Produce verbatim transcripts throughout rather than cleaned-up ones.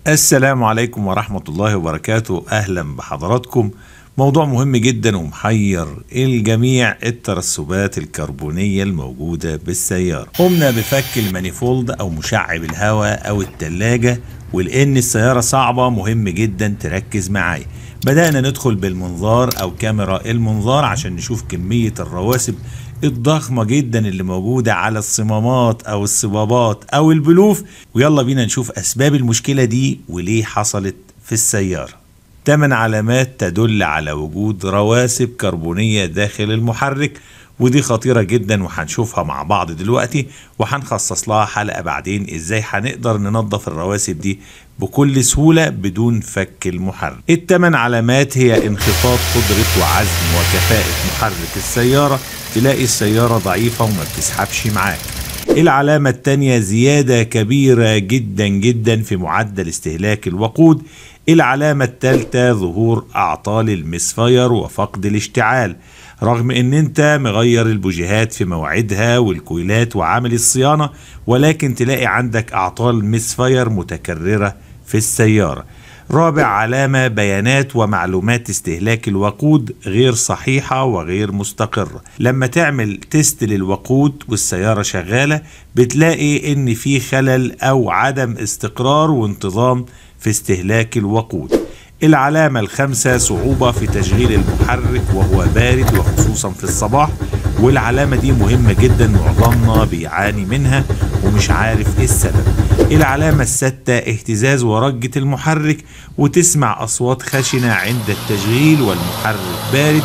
السلام عليكم ورحمة الله وبركاته. أهلا بحضراتكم. موضوع مهم جدا ومحير الجميع: الترسبات الكربونية الموجودة بالسيارة. قمنا بفك المانيفولد أو مشعب الهواء أو التلاجة، ولأن السيارة صعبة مهم جدا تركز معايا. بدأنا ندخل بالمنظار أو كاميرا المنظار عشان نشوف كمية الرواسب الضخمة جدا اللي موجودة على الصمامات أو الصبابات أو البلوف، ويلا بينا نشوف أسباب المشكلة دي وليه حصلت في السيارة. ثمان علامات تدل على وجود رواسب كربونية داخل المحرك، ودي خطيرة جدا وهنشوفها مع بعض دلوقتي، وهنخصص لها حلقة بعدين ازاي هنقدر ننظف الرواسب دي بكل سهولة بدون فك المحرك. الثمان علامات هي انخفاض قدرة وعزم وكفاءة محرك السيارة، تلاقي السيارة ضعيفة وما بتسحبش معاك. العلامة الثانية زيادة كبيرة جدا جدا في معدل استهلاك الوقود. العلامة الثالثة ظهور أعطال المسفاير وفقد الاشتعال، رغم ان انت مغير البوجيهات في مواعيدها والكويلات وعامل الصيانة، ولكن تلاقي عندك أعطال مسفاير متكررة في السيارة. رابع علامة بيانات ومعلومات استهلاك الوقود غير صحيحة وغير مستقرة. لما تعمل تيست للوقود والسيارة شغالة بتلاقي ان في خلل او عدم استقرار وانتظام في استهلاك الوقود. العلامة الخامسة صعوبة في تشغيل المحرك وهو بارد وخصوصا في الصباح، والعلامة دي مهمة جدا معظمنا بيعاني منها ومش عارف ايه السبب. العلامة السادسة اهتزاز ورجة المحرك وتسمع أصوات خشنة عند التشغيل والمحرك بارد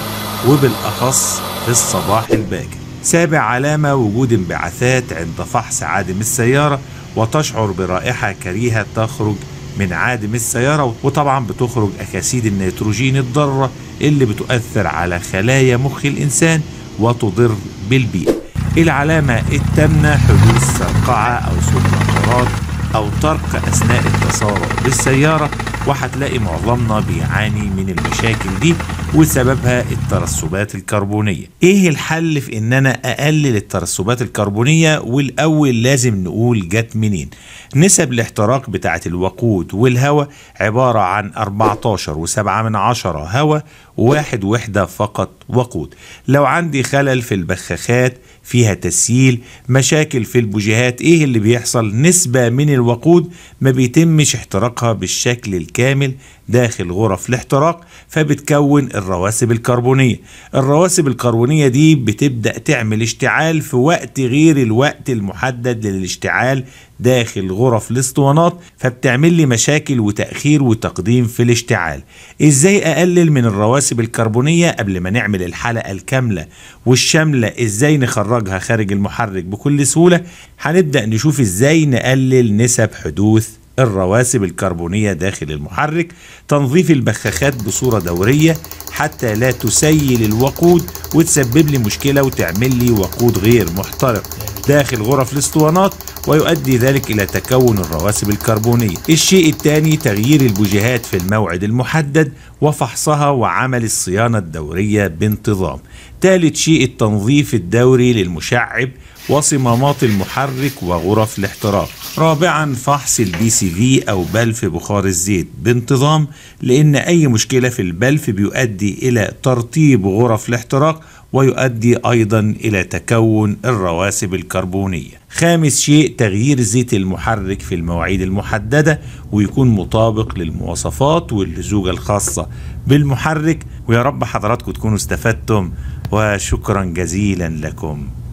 وبالأخص في الصباح الباكر. سابع علامة وجود انبعاثات عند فحص عادم السيارة، وتشعر برائحة كريهة تخرج من عادم السيارة، وطبعا بتخرج أكاسيد النيتروجين الضارة اللي بتؤثر على خلايا مخ الإنسان وتضر بالبيئة. العلامة الثامنة حدوث سرقعة أو صوت نقرات أو طرق أثناء التسارع بالسيارة، وهتلاقي معظمنا بيعاني من المشاكل دي وسببها الترسبات الكربونية. ايه الحل في ان انا اقلل الترسبات الكربونية؟ والاول لازم نقول جت منين. نسب الاحتراق بتاعة الوقود والهواء عبارة عن أربعتاشر وسبعة من عشرة هواء وواحد وحدة فقط وقود. لو عندي خلل في البخاخات فيها تسييل، مشاكل في البوجيهات، ايه اللي بيحصل؟ نسبة من الوقود ما بيتمش احتراقها بالشكل الكامل داخل غرف الاحتراق، فبتكون الرواسب الكربونية. الرواسب الكربونية دي بتبدأ تعمل اشتعال في وقت غير الوقت المحدد للاشتعال داخل غرف الاسطوانات، فبتعمل لي مشاكل وتأخير وتقديم في الاشتعال. ازاي اقلل من الرواسب الكربونية؟ قبل ما نعمل الحلقة الكاملة والشاملة ازاي نخرجها خارج المحرك بكل سهولة، هنبدأ نشوف ازاي نقلل نسب حدوث الرواسب الكربونية داخل المحرك. تنظيف البخاخات بصورة دورية حتى لا تسيل الوقود وتسبب لي مشكلة وتعمل لي وقود غير محترق داخل غرف الاسطوانات، ويؤدي ذلك إلى تكون الرواسب الكربونية. الشيء الثاني تغيير البوجيهات في الموعد المحدد وفحصها وعمل الصيانة الدورية بانتظام. ثالث شيء التنظيف الدوري للمشعب وصمامات المحرك وغرف الاحتراق. رابعا فحص البي سي في أو بلف بخار الزيت بانتظام، لأن أي مشكلة في البلف بيؤدي إلى ترطيب غرف الاحتراق ويؤدي أيضا إلى تكون الرواسب الكربونية. خامس شيء تغيير زيت المحرك في المواعيد المحددة ويكون مطابق للمواصفات واللزوجة الخاصة بالمحرك. ويا رب حضراتكم تكونوا استفدتم، وشكرا جزيلا لكم.